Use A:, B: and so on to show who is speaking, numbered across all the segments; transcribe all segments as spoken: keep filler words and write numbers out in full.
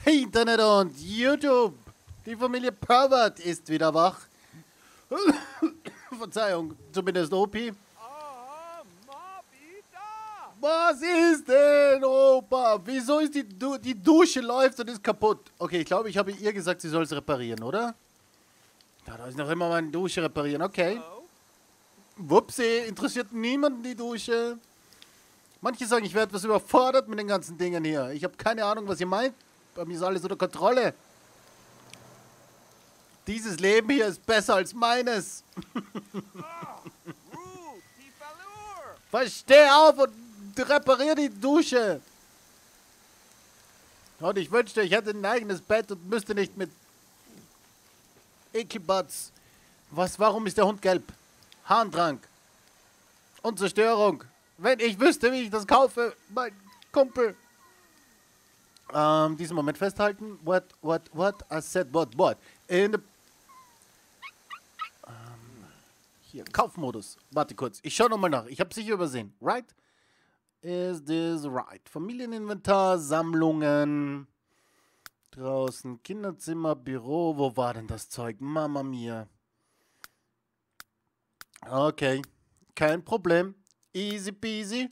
A: Internet und YouTube. Die Familie Pervert ist wieder wach. Verzeihung, zumindest Opi. Was ist denn, Opa? Wieso ist die, du die Dusche läuft und ist kaputt? Okay, ich glaube, ich habe ihr gesagt, sie soll es reparieren, oder? Ja, da ist noch immer meine Dusche reparieren. Okay. Wupsi, interessiert niemanden die Dusche. Manche sagen, ich werde etwas überfordert mit den ganzen Dingen hier. Ich habe keine Ahnung, was ihr meint. Bei mir ist alles unter Kontrolle. Dieses Leben hier ist besser als meines. Versteh auf und reparier die Dusche. Und ich wünschte, ich hätte ein eigenes Bett und müsste nicht mit Ekelbutts. Was, warum ist der Hund gelb? Harndrang. Und Zerstörung. Wenn ich wüsste, wie ich das kaufe, mein Kumpel. Ähm, diesen Moment festhalten. What, what, what? I said what, what? In the... Ähm, hier, Kaufmodus. Warte kurz, ich schau nochmal nach. Ich habe sicher übersehen. Right? Is this right? Familieninventar, Sammlungen. Draußen, Kinderzimmer, Büro. Wo war denn das Zeug? Mama mia. Okay, kein Problem. Easy peasy.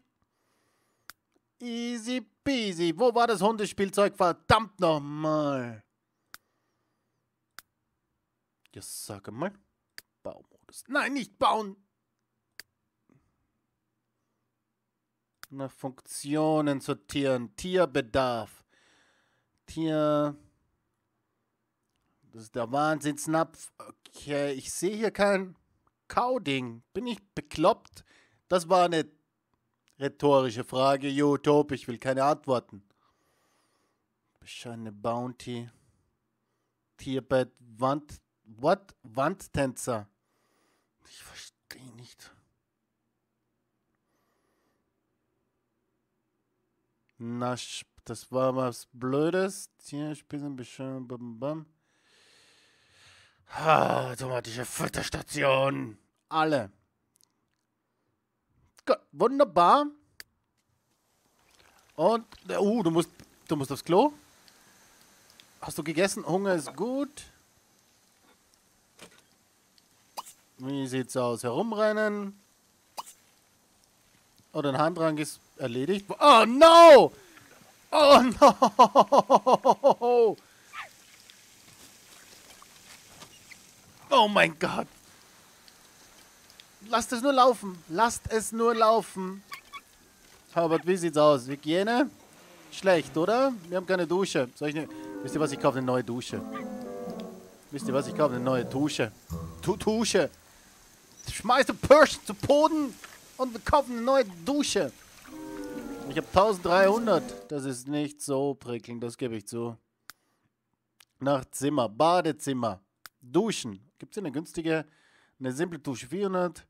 A: Easy peasy. Wo war das Hundespielzeug? Verdammt nochmal. Jetzt sag mal. Baumodus. Nein, nicht bauen. Nach Funktionen sortieren. Tierbedarf. Tier. Das ist der Wahnsinnsnapf. Okay, ich sehe hier kein Kauding. Bin ich bekloppt? Das war eine rhetorische Frage. YouTube, ich will keine Antworten. Bescheidene Bounty. Tierbett. Wand. What? Wandtänzer. Ich verstehe nicht. Na, das war was Blödes. Tierspielen, bescheiden, bam, bam. Ah, automatische Futterstation. Alle. Gut, wunderbar. Und, uh, du musst, du musst aufs Klo. Hast du gegessen? Hunger ist gut. Wie sieht's aus? Herumrennen. Oder ein Handrang ist erledigt. Oh no! Oh no! Oh mein Gott! Lasst es nur laufen. Lasst es nur laufen. Herbert, wie sieht's aus? Hygiene? Schlecht, oder? Wir haben keine Dusche. Soll ich ne Wisst ihr was? Ich kaufe eine neue Dusche. Wisst ihr was? Ich kaufe eine neue Dusche. Tu Dusche. Schmeiß den Purschen zu Boden und wir kaufen eine neue Dusche. Ich habe dreizehnhundert. Das ist nicht so prickelnd, das gebe ich zu. Nach Zimmer. Badezimmer. Duschen. Gibt es eine günstige? Eine simple Dusche vierhundert.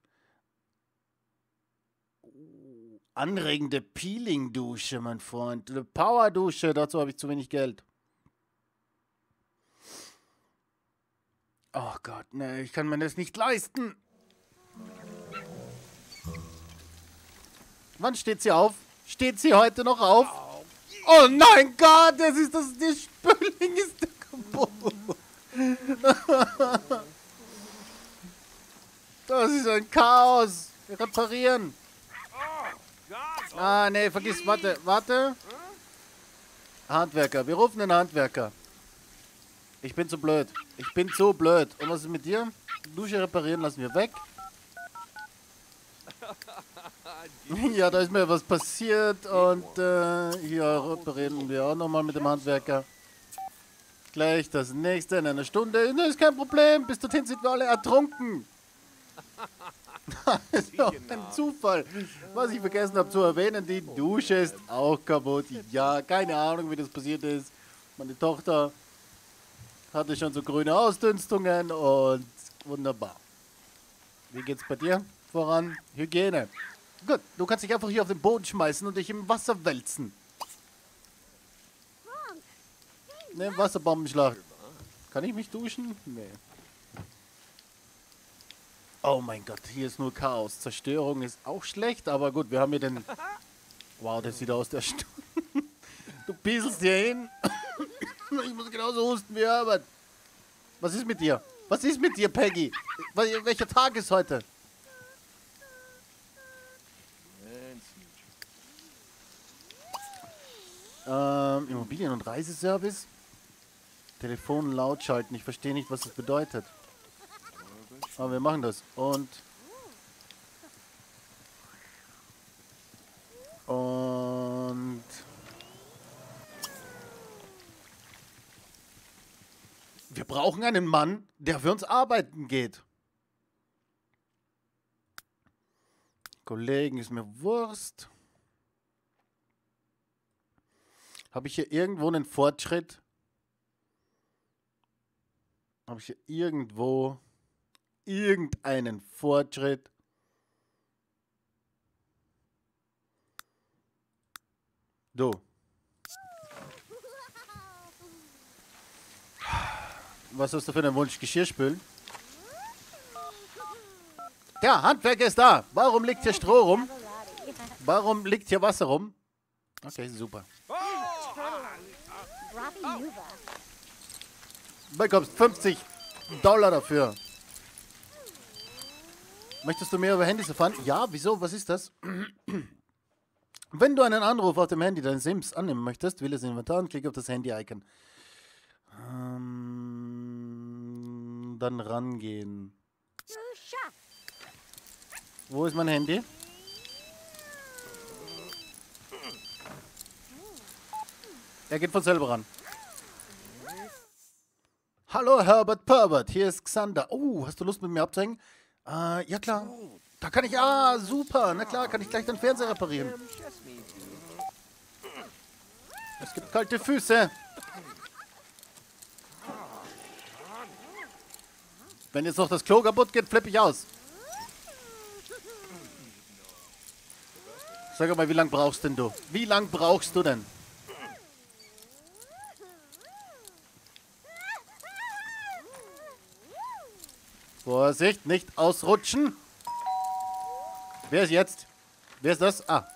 A: Anregende Peeling-Dusche, mein Freund. Eine Power-Dusche, dazu habe ich zu wenig Geld. Oh Gott, ne, ich kann mir das nicht leisten. Wann steht sie auf? Steht sie heute noch auf? Oh nein Gott, das ist das, der Spülling ist der kaputt. Das ist ein Chaos. Wir reparieren. Ah, nee, vergiss, warte, warte. Handwerker, wir rufen den Handwerker. Ich bin zu blöd. Ich bin zu blöd. Und was ist mit dir? Dusche reparieren lassen wir weg. Ja, da ist mir was passiert und äh, hier reparieren wir auch nochmal mit dem Handwerker. Gleich das nächste in einer Stunde. Das ist kein Problem. Bis dorthin sind wir alle ertrunken. Das ist doch ein Zufall. Was ich vergessen habe zu erwähnen, die Dusche ist auch kaputt. Ja, keine Ahnung, wie das passiert ist. Meine Tochter hatte schon so grüne Ausdünstungen und wunderbar. Wie geht's bei dir voran? Hygiene. Gut, du kannst dich einfach hier auf den Boden schmeißen und dich im Wasser wälzen. Ne, Wasserbombenschlag. Kann ich mich duschen? Nee. Oh mein Gott, hier ist nur Chaos. Zerstörung ist auch schlecht, aber gut, wir haben hier den... Wow, das sieht aus der Stunde. Du pieselst hier hin. Ich muss genauso husten wie Herbert. Was ist mit dir? Was ist mit dir, Peggy? Wel- Welcher Tag ist heute? Ähm, Immobilien- und Reiseservice? Telefon laut schalten. Ich verstehe nicht, was das bedeutet. Aber wir machen das. Und... Und... Wir brauchen einen Mann, der für uns arbeiten geht. Kollegen, ist mir Wurst. Habe ich hier irgendwo einen Fortschritt? Habe ich hier irgendwo irgendeinen Fortschritt? Du. Was hast du für einen Wunsch? Geschirrspülen? Der Handwerker ist da. Warum liegt hier Stroh rum? Warum liegt hier Wasser rum? Okay, super. Du bekommst fünfzig Dollar dafür. Möchtest du mehr über Handys erfahren? Ja, wieso? Was ist das? Wenn du einen Anruf auf dem Handy deines Sims annehmen möchtest, wähle das Inventar und klick auf das Handy-Icon. Ähm, dann rangehen. Wo ist mein Handy? Er geht von selber ran. Hallo Herbert Perbert, hier ist Xander. Oh, hast du Lust mit mir abzuhängen? Äh, ja klar. Da kann ich, ah, super. Na klar, kann ich gleich den Fernseher reparieren. Es gibt kalte Füße. Wenn jetzt noch das Klo kaputt geht, flippe ich aus. Sag mal, wie lange brauchst denn du? Wie lange brauchst du denn? Vorsicht, nicht ausrutschen. Wer ist jetzt? Wer ist das? Ah.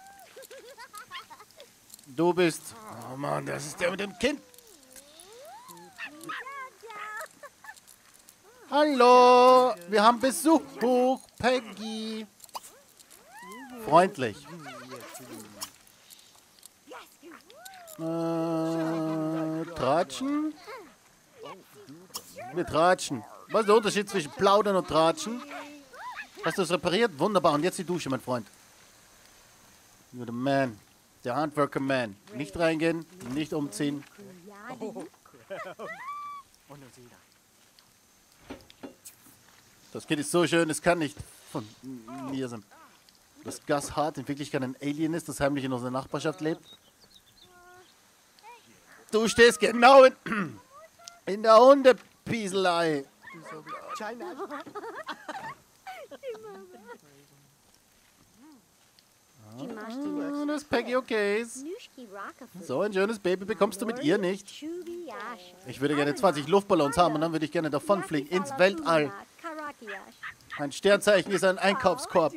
A: Du bist... Oh Mann, das ist der mit dem Kind. Hallo, wir haben Besuch. Peggy. Freundlich. Äh, tratschen? Wir tratschen. Was ist der Unterschied zwischen Plaudern und Tratschen? Hast du es repariert? Wunderbar. Und jetzt die Dusche, mein Freund. You're the man. Der Handwerker-Man. Nicht reingehen, nicht umziehen. Das Kind ist so schön, es kann nicht von mir sein. Dass Gus Hart in Wirklichkeit ein Alien ist, das heimlich in unserer Nachbarschaft lebt. Du stehst genau in, in der Hundepieselei. Ah, das ist Peggy O'Case. So ein schönes Baby bekommst du mit ihr nicht. Ich würde gerne zwanzig Luftballons haben und dann würde ich gerne davonfliegen ins Weltall. Ein Sternzeichen ist ein Einkaufskorb.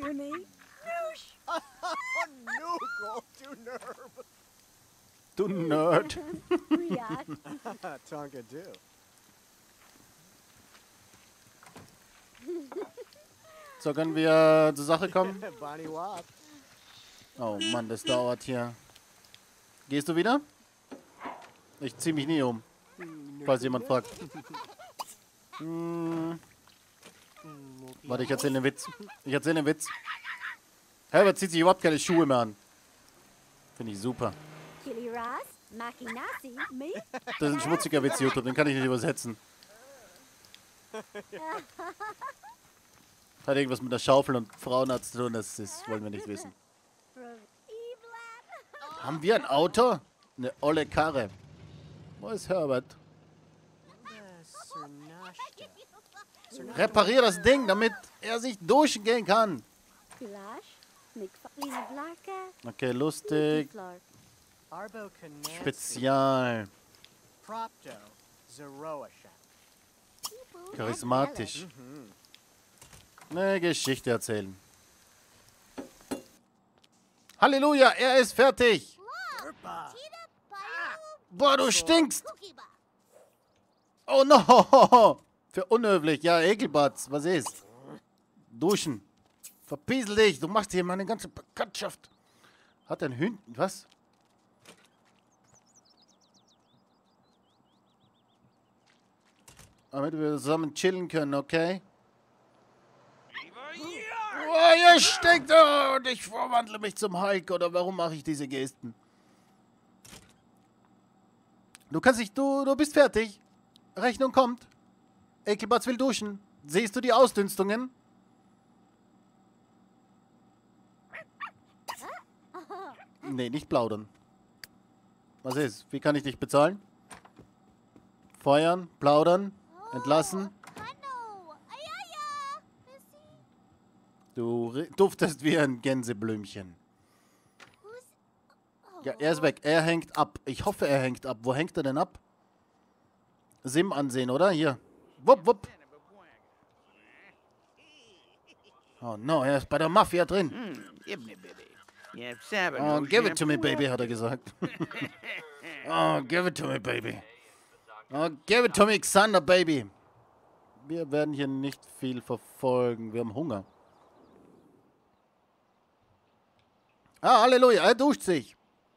A: Du Nerd. So, können wir zur Sache kommen? Oh Mann, das dauert hier. Gehst du wieder? Ich zieh mich nie um. Falls jemand fragt. Hm. Warte, ich erzähle den Witz. Ich erzähle den Witz. Herbert zieht sich überhaupt keine Schuhe mehr an. Finde ich super. Das ist ein schmutziger Witz, YouTube. Den kann ich nicht übersetzen. Hat irgendwas mit der Schaufel und Frauenarzt zu tun. Das, das wollen wir nicht wissen. Haben wir ein Auto? Eine olle Karre. Wo ist Herbert? Reparier das Ding, damit er sich duschen gehen kann. Okay, lustig. Spezial. Charismatisch. Eine Geschichte erzählen. Halleluja, er ist fertig. Boah, du stinkst. Oh no! Für unhöflich. Ja, Ekelbatz. Was ist? Duschen. Verpiesel dich. Du machst hier meine ganze Bekanntschaft. Hat ein Hündchen. Was? Damit wir zusammen chillen können, okay? Oh, ihr steckt da und ich verwandle mich zum Hulk. Oder warum mache ich diese Gesten? Du kannst nicht, du, du bist fertig. Rechnung kommt. Ekelbatz will duschen. Siehst du die Ausdünstungen? Nee, nicht plaudern. Was ist? Wie kann ich dich bezahlen? Feuern, plaudern, entlassen. Du duftest wie ein Gänseblümchen. Ja, er ist weg. Er hängt ab. Ich hoffe, er hängt ab. Wo hängt er denn ab? Sim ansehen, oder? Hier. Wupp, wupp. Oh no, er ist bei der Mafia drin. Oh, give it to me, baby, hat er gesagt. Oh, give it to me, baby. Oh, give it to me, Xander, baby. Wir werden hier nicht viel verfolgen. Wir haben Hunger. Ah, Halleluja, er duscht sich.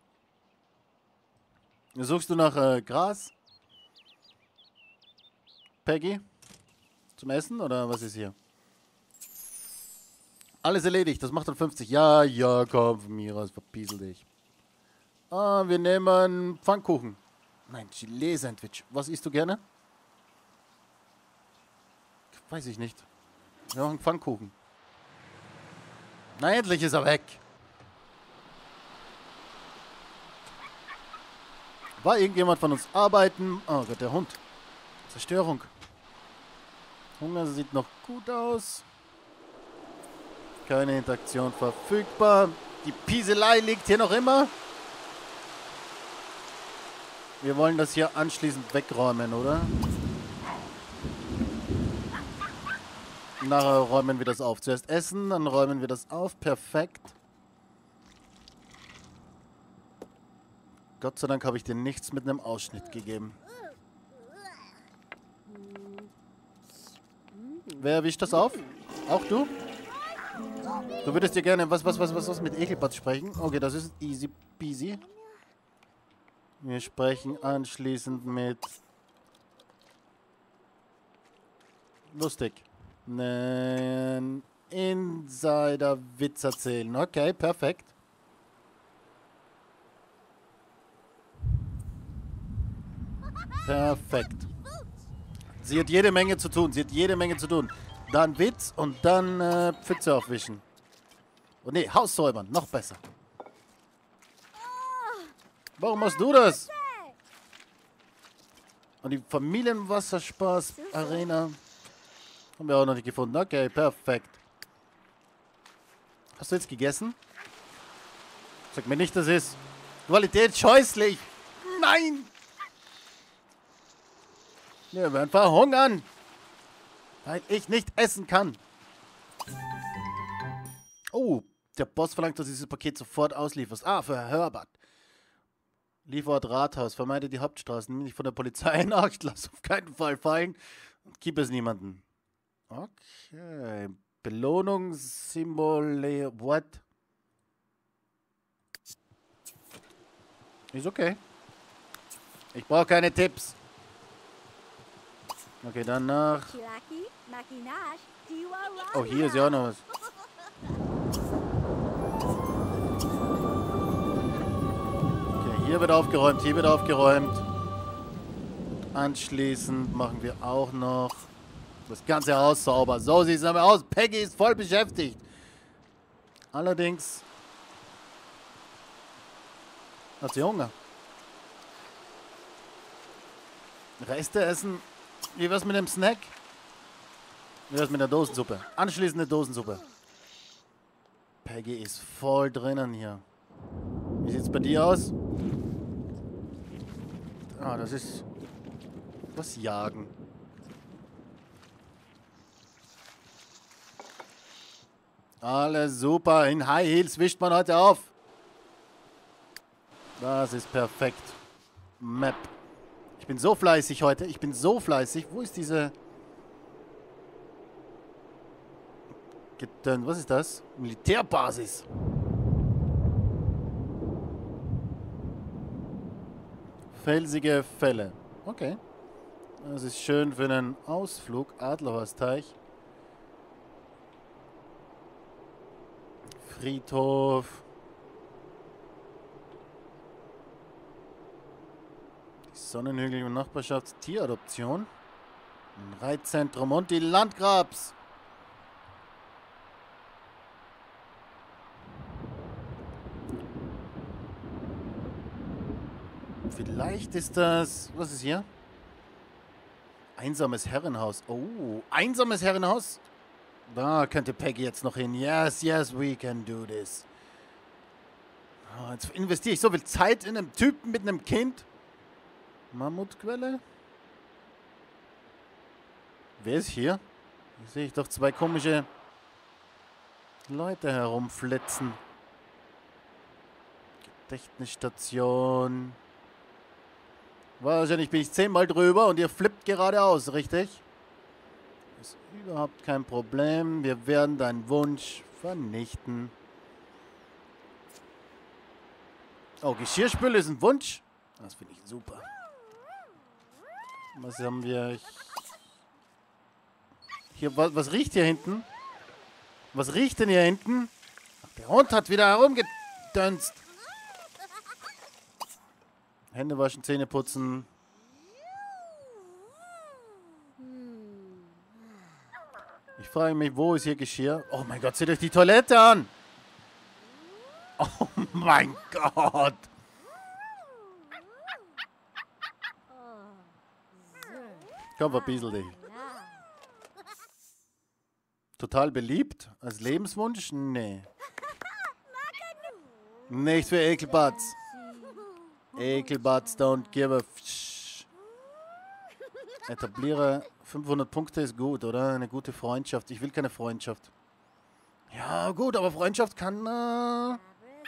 A: Suchst du nach äh, Gras? Peggy? Zum Essen oder was ist hier? Alles erledigt, das macht dann fünfzig. Ja, ja, komm von mir aus, verpiesel dich. Ah, wir nehmen Pfannkuchen. Nein, Gelee-Sandwich. Was isst du gerne? Weiß ich nicht. Wir machen Pfannkuchen. Na, endlich ist er weg. War irgendjemand von uns arbeiten? Oh Gott, der Hund. Zerstörung. Hunger sieht noch gut aus. Keine Interaktion verfügbar. Die Pieselei liegt hier noch immer. Wir wollen das hier anschließend wegräumen, oder? Nachher räumen wir das auf. Zuerst essen, dann räumen wir das auf. Perfekt. Gott sei Dank habe ich dir nichts mit einem Ausschnitt gegeben. Wer wischt das auf? Auch du? Du würdest dir gerne was, was, was, was, was mit Ekelbatz sprechen? Okay, das ist easy peasy. Wir sprechen anschließend mit... Lustig. Einen Insider-Witz erzählen. Okay, perfekt. Perfekt. Sie hat jede Menge zu tun. Sie hat jede Menge zu tun. Dann Witz und dann äh, Pfütze aufwischen. Und nee, Haus säubern. Noch besser. Warum machst du das? Und die Familienwasserspaß-Arena haben wir auch noch nicht gefunden. Okay, perfekt. Hast du jetzt gegessen? Sag mir nicht, das ist Qualität scheußlich. Nein! Wir werden verhungern, weil ich nicht essen kann. Oh, der Boss verlangt, dass du dieses Paket sofort auslieferst. Ah, für Herr Herbert. Lieferort Rathaus. Vermeide die Hauptstraßen. Nicht von der Polizei nach. Lass auf keinen Fall fallen. Und gib es niemanden. Okay. Belohnung, Symbole. What? Ist okay. Ich brauche keine Tipps. Okay, danach. Oh, hier ist ja auch noch was. Okay, hier wird aufgeräumt, hier wird aufgeräumt. Anschließend machen wir auch noch das ganze Haus sauber. So sieht es aber aus. Peggy ist voll beschäftigt. Allerdings hat sie Hunger. Reste essen. Wie wär's mit dem Snack? Wie wär's mit der Dosensuppe? Anschließende Dosensuppe. Peggy ist voll drinnen hier. Wie sieht's bei dir aus? Ah, das ist... Was jagen? Alles super. In High Heels wischt man heute auf. Das ist perfekt. Map. Ich bin so fleißig heute. Ich bin so fleißig. Wo ist diese... Gedön- Was ist das? Militärbasis. Felsige Fälle. Okay. Das ist schön für einen Ausflug. Adlerhorstteich. Friedhof. Die Sonnenhügel und Nachbarschaftstieradoption. Ein Reitzentrum und die Landgrabs. Vielleicht ist das... Was ist hier? Einsames Herrenhaus. Oh, einsames Herrenhaus. Da könnte Peggy jetzt noch hin. Yes, yes, we can do this. Oh, jetzt investiere ich so viel Zeit in einen Typen mit einem Kind. Mammutquelle? Wer ist hier? Hier sehe ich doch zwei komische Leute herumflitzen. Gedächtnisstation. Wahrscheinlich bin ich zehnmal drüber und ihr flippt geradeaus, richtig? Ist überhaupt kein Problem. Wir werden deinen Wunsch vernichten. Oh, Geschirrspüle ist ein Wunsch? Das finde ich super. Was haben wir hier? Was, was riecht hier hinten? Was riecht denn hier hinten? Ach, der Hund hat wieder herumgedönst. Hände waschen, Zähne putzen. Ich frage mich, wo ist hier Geschirr? Oh mein Gott, seht euch die Toilette an! Oh mein Gott! Komm, verbiesel dich. Total beliebt? Als Lebenswunsch? Nee. Nicht für Ekelbatz. Ekelbatz, don't give a f... Etabliere fünfhundert Punkte ist gut, oder? Eine gute Freundschaft. Ich will keine Freundschaft. Ja, gut, aber Freundschaft kann... Äh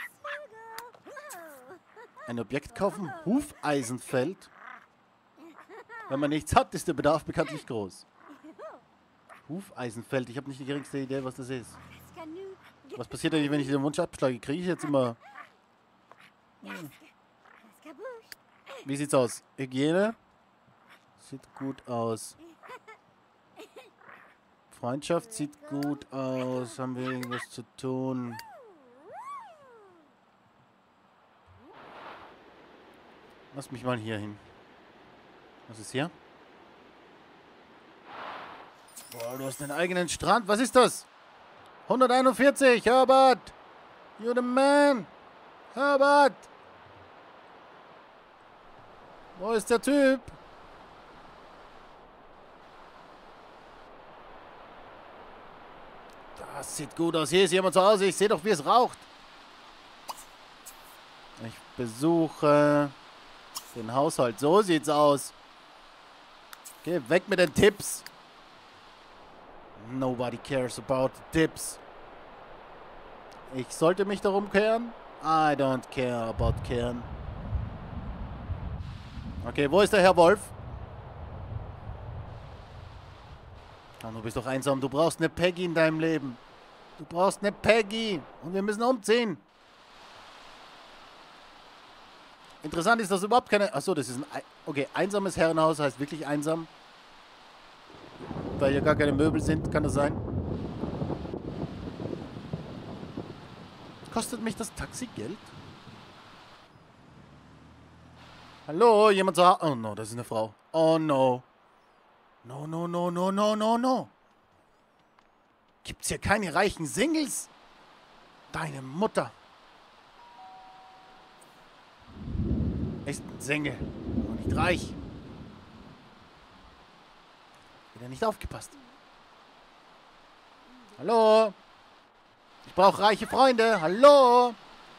A: ein Objekt kaufen? Hufeisenfeld. Wenn man nichts hat, ist der Bedarf bekanntlich groß. Hufeisenfeld. Ich habe nicht die geringste Idee, was das ist. Was passiert eigentlich, wenn ich den Wunsch abschlage? Kriege ich jetzt immer... Hm. Wie sieht's aus? Hygiene? Sieht gut aus. Freundschaft sieht gut aus. Haben wir irgendwas zu tun? Lass mich mal hier hin. Was ist hier? Boah, du hast einen eigenen Strand. Was ist das? hunderteinundvierzig, Herbert! You're the man! Herbert! Wo ist der Typ? Das sieht gut aus. Hier ist jemand zu Hause. Ich sehe doch, wie es raucht. Ich besuche den Haushalt. So sieht's aus. Geh weg mit den Tipps. Nobody cares about the tips. Ich sollte mich darum kehren? I don't care about kehren. Okay, wo ist der Herr Wolf? Oh, du bist doch einsam. Du brauchst eine Peggy in deinem Leben. Du brauchst eine Peggy. Und wir müssen umziehen. Interessant ist, dass überhaupt keine... Achso, das ist ein... Okay, einsames Herrenhaus heißt wirklich einsam. Weil hier gar keine Möbel sind, kann das sein? Kostet mich das Taxi Geld? Hallo, jemand zu Hause? Oh no, das ist eine Frau. Oh no. No, no, no, no, no, no, no. Gibt's hier keine reichen Singles? Deine Mutter. Ist ein Single. Und nicht reich. Wieder nicht aufgepasst. Hallo? Ich brauche reiche Freunde. Hallo?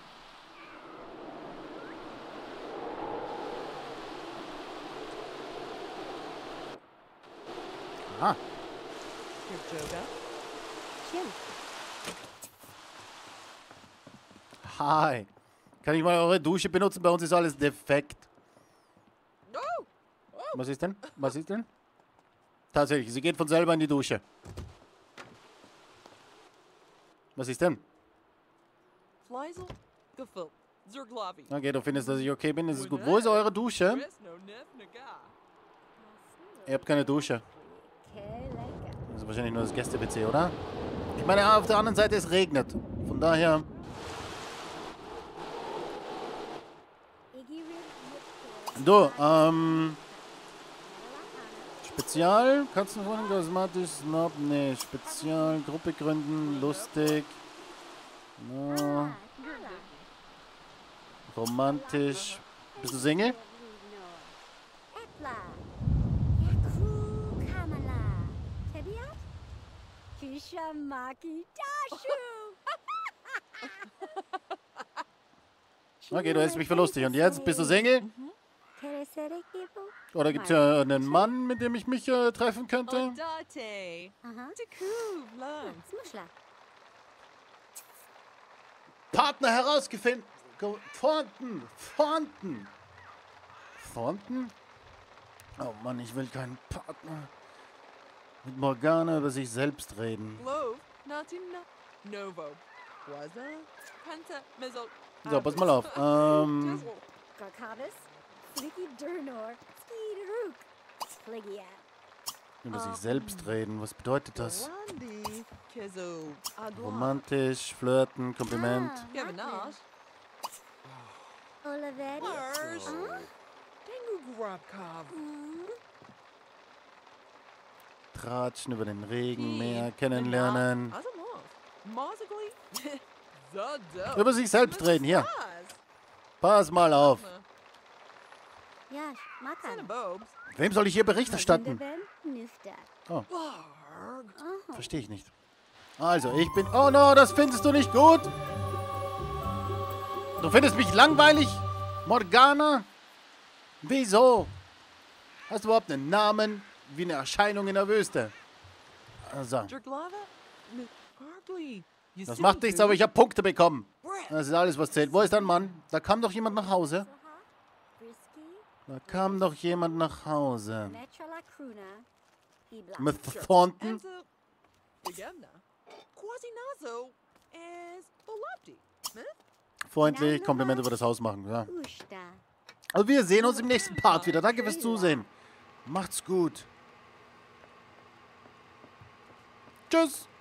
A: Ah. Hi. Kann ich mal eure Dusche benutzen? Bei uns ist alles defekt. Was ist denn? Was ist denn? Tatsächlich, sie geht von selber in die Dusche. Was ist denn?
B: Fleisel, Gefühl, Zerglavi.
A: Okay, du findest, dass ich okay bin. Das ist gut. Wo ist eure Dusche? Ihr habt keine Dusche. Das ist wahrscheinlich nur das Gäste-P C, oder? Ich meine, auf der anderen Seite es regnet. Von daher... Du, ähm... Spezial, Katzenwohnung, charismatisch, Snob, nee, Spezial, Gruppe gründen, lustig, no, romantisch. Bist du Single? Okay, du hältst mich für lustig. Und jetzt, bist du Single? Oder gibt es ja einen Mann, mit dem ich mich äh, treffen könnte? Partner herausgefunden. Thornton. Thornton. Thornton? Oh Mann, ich will keinen Partner. Mit Morgana über sich selbst reden. So, pass mal auf. Ähm... Über sich selbst reden, was bedeutet das? Romantisch, flirten, Kompliment. Tratschen über den Regen, Meer kennenlernen. Über sich selbst reden, hier. Pass mal auf. Wem soll ich hier Bericht erstatten? Oh. Verstehe ich nicht. Also, ich bin... Oh no, das findest du nicht gut? Du findest mich langweilig? Morgana? Wieso? Hast du überhaupt einen Namen? Wie eine Erscheinung in der Wüste. Also. Das macht nichts, aber ich habe Punkte bekommen. Das ist alles, was zählt. Wo ist dein Mann? Da kam doch jemand nach Hause. Da kam doch jemand nach Hause. Mit Thornton? Freundlich, Komplimente über das Haus machen. Ja. Also wir sehen uns im nächsten Part wieder. Danke fürs Zusehen. Macht's gut. Tschüss.